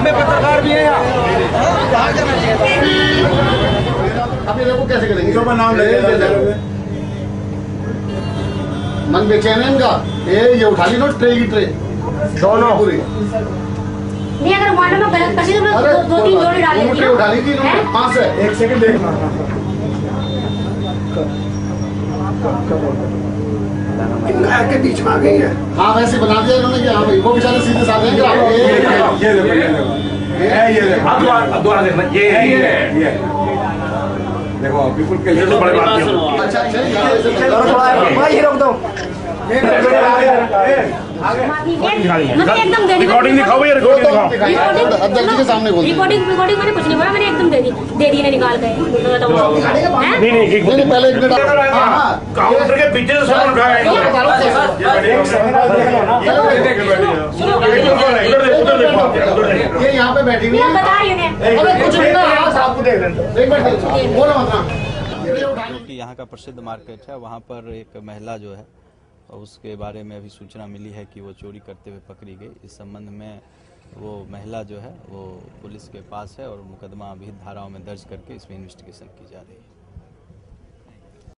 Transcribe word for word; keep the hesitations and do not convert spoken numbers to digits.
में पत्रकार भी है यहाँ। अभी देखो कैसे करेंगे, इसका नाम ले मन बेचैन है इनका। ये ये उठा ली नो ट्रे की ट्रे दोनों पूरी नहीं, अगर मान लो मैं गलत कर दी तो मैं दो, दो तीन जोड़ी डाल देती हूँ। उठा ली थी पाँच से। एक सेकंड देखना के बीच में आ गई है। हाँ वैसे बना दिया इन्होंने कि हाँ भाई वो बेचारे सीधे साधे हैं। ये देखो ये देखो अब दोबारा देखना, ये है ये है देखो बिल्कुल क्लियर तो बड़े बात है। अच्छा अच्छा ये रोक दो। एकदम दे दी रिकॉर्डिंग दिखाओ भैया, रिकॉर्डिंग दिखाओ। अध्यक्ष के सामने बोल रिकॉर्डिंग रिकॉर्डिंग मैंने कुछ नहीं बोला, मैंने एकदम दे दी दे दी ने निकाल के। नहीं नहीं एक नहीं पहले एक मिनट काउंटर के पीछे से सामान उठाया है। ये यहाँ पे बैठी हुई है, बता रही हूँ अरे कुछ नहीं ना आपको देख लें एक मिनट बोलो मत। कि यहाँ का प्रसिद्ध मार्केट है, वहाँ पर एक महिला जो है उसके बारे में अभी सूचना मिली है कि वो चोरी करते हुए पकड़ी गई। इस संबंध में वो महिला जो है वो पुलिस के पास है और मुकदमा अभी धाराओं में दर्ज करके इसमें इन्वेस्टिगेशन की जा रही है।